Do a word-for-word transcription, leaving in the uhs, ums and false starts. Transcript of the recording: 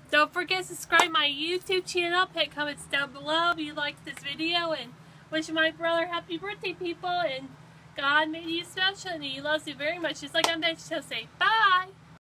Don't forget to subscribe to my YouTube channel. Put comments down below if you liked this video. And wish my brother happy birthday, people. And God made you special and He loves you very much. Just like I'm there to say bye.